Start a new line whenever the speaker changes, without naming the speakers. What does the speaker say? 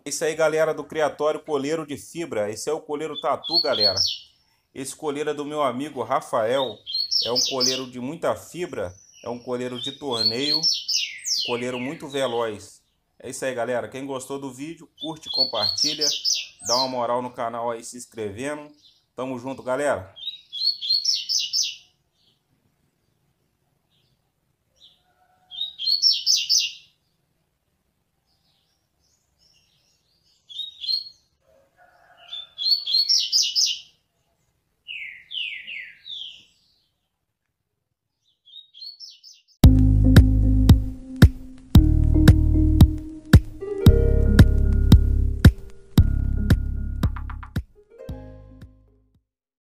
É isso aí, galera, do Criatório Coleiro de Fibra. Esse é o coleiro tatu, galera. Esse coleiro é do meu amigo Rafael. É um coleiro de muita fibra. É um coleiro de torneio. Um coleiro muito veloz. É isso aí, galera. Quem gostou do vídeo, curte, compartilha. Dá uma moral no canal aí se inscrevendo. Tamo junto, galera.